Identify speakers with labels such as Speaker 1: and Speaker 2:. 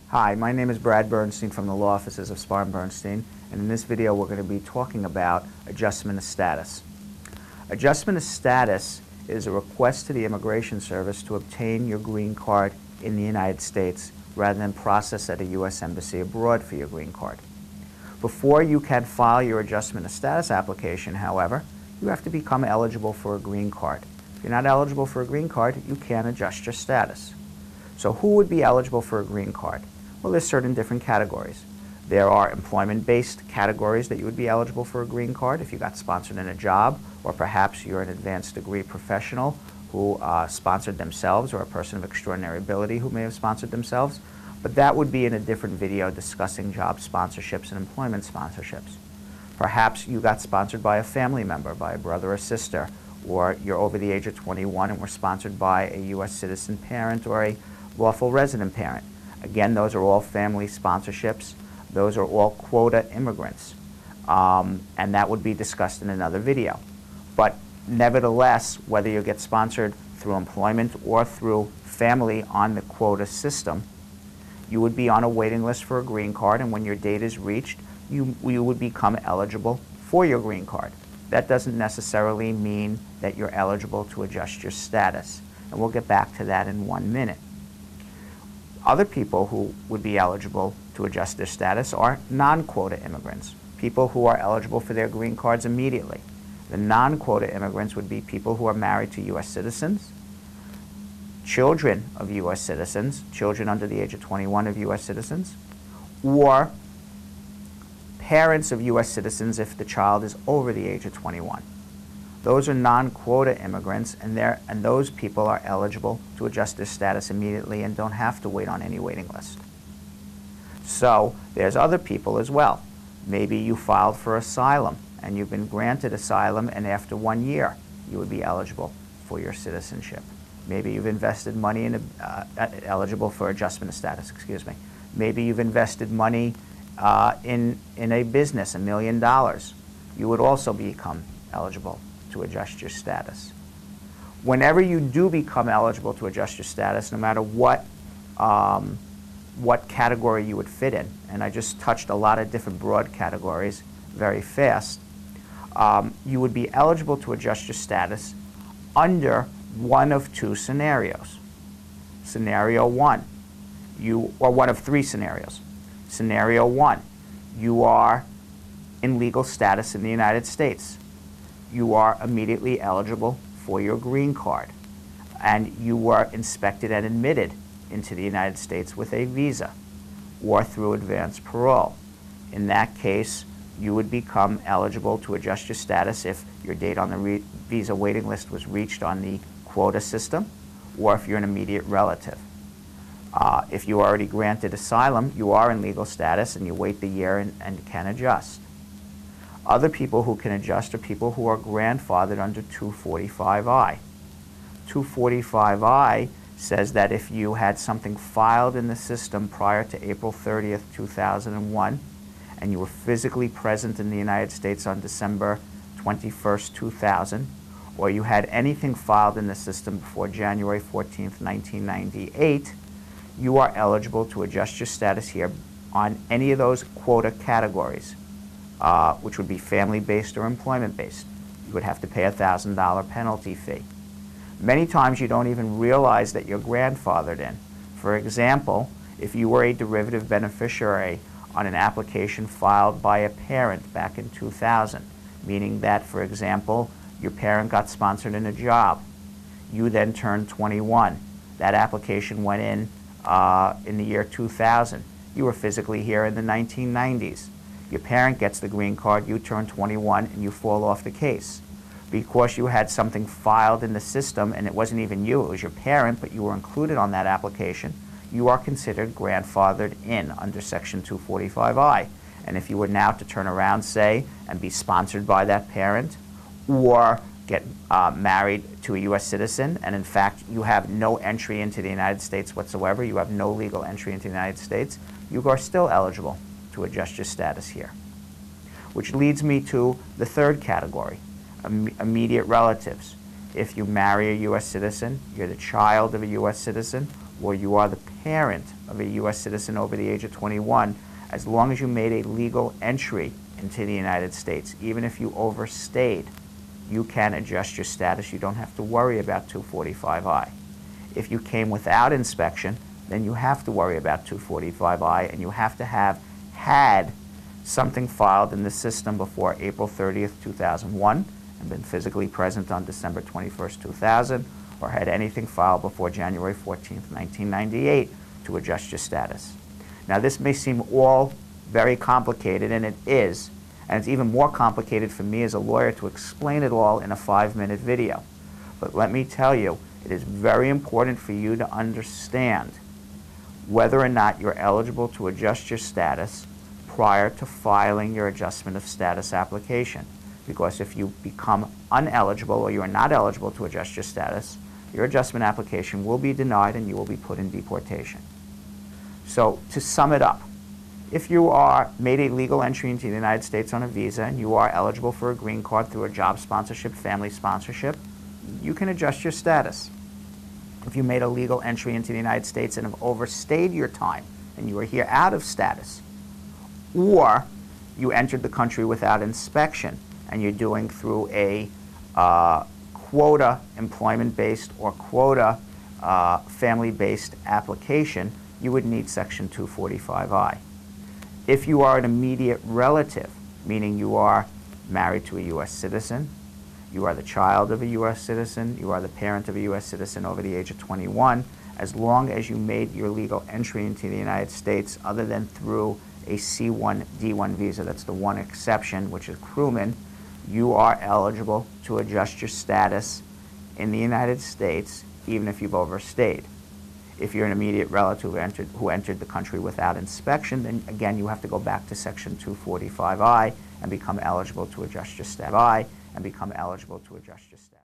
Speaker 1: Hi, my name is Brad Bernstein from the law offices of Spar & Bernstein, and in this video we're going to be talking about adjustment of status. Adjustment of status is a request to the Immigration Service to obtain your green card in the United States rather than process at a U.S. embassy abroad for your green card. Before you can file your adjustment of status application, however, you have to become eligible for a green card. If you're not eligible for a green card, you can't adjust your status. So who would be eligible for a green card? Well, there's certain different categories. There are employment-based categories that you would be eligible for a green card if you got sponsored in a job, or perhaps you're an advanced degree professional who sponsored themselves, or a person of extraordinary ability who may have sponsored themselves. But that would be in a different video discussing job sponsorships and employment sponsorships. Perhaps you got sponsored by a family member, by a brother or sister, or you're over the age of 21 and were sponsored by a U.S. citizen parent or a lawful resident parent. Again, those are all family sponsorships. Those are all quota immigrants. And that would be discussed in another video. But nevertheless, whether you get sponsored through employment or through family on the quota system, you would be on a waiting list for a green card, and when your date is reached, you would become eligible for your green card. That doesn't necessarily mean that you're eligible to adjust your status. And we'll get back to that in 1 minute. Other people who would be eligible to adjust their status are non-quota immigrants, people who are eligible for their green cards immediately. The non-quota immigrants would be people who are married to U.S. citizens, children of U.S. citizens, children under the age of 21 of U.S. citizens, or parents of U.S. citizens if the child is over the age of 21. Those are non-quota immigrants, and those people are eligible to adjust their status immediately and don't have to wait on any waiting list. So there's other people as well. Maybe you filed for asylum and you've been granted asylum, and after 1 year you would be eligible for your citizenship. Maybe you've invested money in eligible for adjustment of status, excuse me. Maybe you've invested money in a business, $1 million. You would also become eligible to adjust your status. Whenever you do become eligible to adjust your status, no matter what category you would fit in, and I just touched a lot of different broad categories very fast, you would be eligible to adjust your status under one of two scenarios. Scenario one, or one of three scenarios. Scenario one, you are in legal status in the United States. You are immediately eligible for your green card, and you were inspected and admitted into the United States with a visa or through advance parole. In that case, you would become eligible to adjust your status if your date on the visa waiting list was reached on the quota system, or if you're an immediate relative. If you already granted asylum, you are in legal status and you wait the year and can adjust. Other people who can adjust are people who are grandfathered under 245I. 245I says that if you had something filed in the system prior to April 30th, 2001, and you were physically present in the United States on December 21st, 2000, or you had anything filed in the system before January 14th, 1998, you are eligible to adjust your status here on any of those quota categories, which would be family-based or employment-based. You would have to pay a $1,000 penalty fee. Many times you don't even realize that you're grandfathered in. For example, if you were a derivative beneficiary on an application filed by a parent back in 2000, meaning that, for example, your parent got sponsored in a job. You then turned 21. That application went in the year 2000. You were physically here in the 1990s. Your parent gets the green card, you turn 21, and you fall off the case. Because you had something filed in the system, and it wasn't even you, it was your parent, but you were included on that application, you are considered grandfathered in under Section 245I. And if you were now to turn around, say, and be sponsored by that parent, or get married to a U.S. citizen, and in fact you have no entry into the United States whatsoever, you have no legal entry into the United States, you are still eligible to adjust your status here. Which leads me to the third category, immediate relatives. If you marry a U.S. citizen, you're the child of a U.S. citizen, or you are the parent of a U.S. citizen over the age of 21, as long as you made a legal entry into the United States, even if you overstayed, you can adjust your status. You don't have to worry about 245I. If you came without inspection, then you have to worry about 245I, and you have to have had something filed in the system before April 30th, 2001, and been physically present on December 21st, 2000, or had anything filed before January 14th, 1998 to adjust your status. Now, this may seem all very complicated, and it is, and it's even more complicated for me as a lawyer to explain it all in a 5-minute video. But let me tell you, it is very important for you to understand whether or not you're eligible to adjust your status prior to filing your adjustment of status application. Because if you become uneligible or you are not eligible to adjust your status, your adjustment application will be denied and you will be put in deportation. So to sum it up, if you are made a legal entry into the United States on a visa and you are eligible for a green card through a job sponsorship, family sponsorship, you can adjust your status. If you made a legal entry into the United States and have overstayed your time and you are here out of status, or you entered the country without inspection and you're doing through a quota employment-based or quota family-based application, you would need Section 245I. If you are an immediate relative, meaning you are married to a U.S. citizen, you are the child of a U.S. citizen, you are the parent of a U.S. citizen over the age of 21, as long as you made your legal entry into the United States other than through a C1, D1 visa, that's the one exception, which is crewman, you are eligible to adjust your status in the United States even if you've overstayed. If you're an immediate relative who entered the country without inspection, then again you have to go back to Section 245I and become eligible to adjust your status.